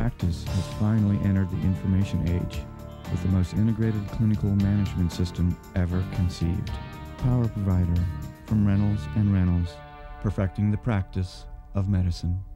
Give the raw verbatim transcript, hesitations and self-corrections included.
practice has finally entered the information age with the most integrated clinical management system ever conceived. Power provider from Reynolds and Reynolds, perfecting the practice of medicine.